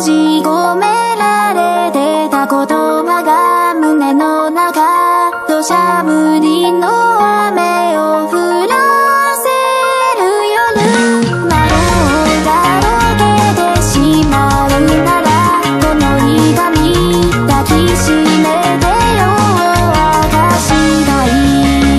閉じ込められてた言葉が胸の中、土砂降りの雨を降らせる夜、窓が溶けてしまうならこの痛み抱きしめてよ、明かしたい。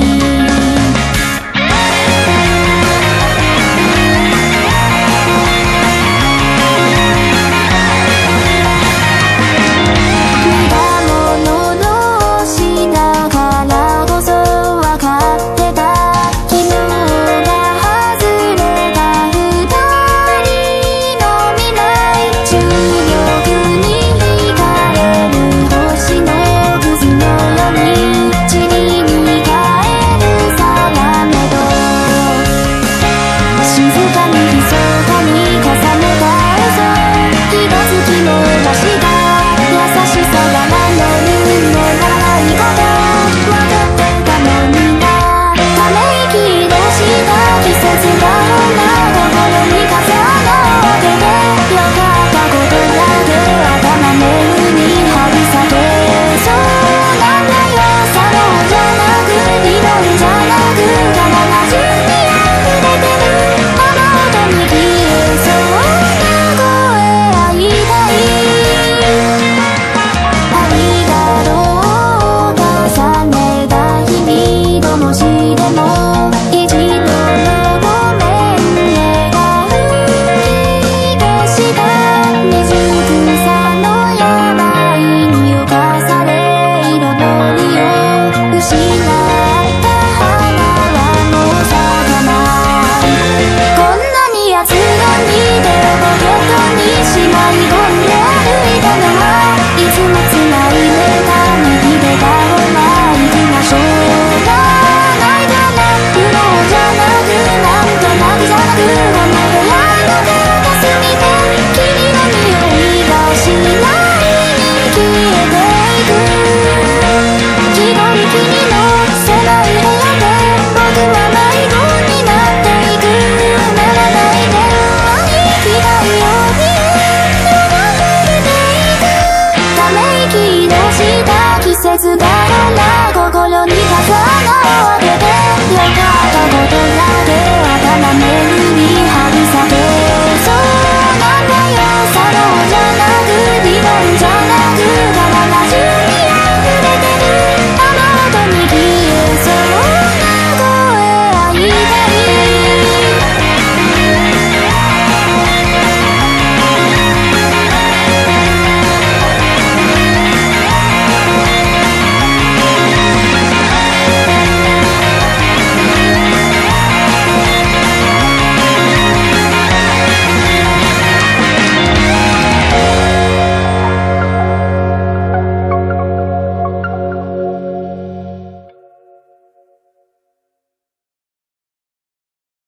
季節だから心に風を当てて、よかったことだけ頭の上に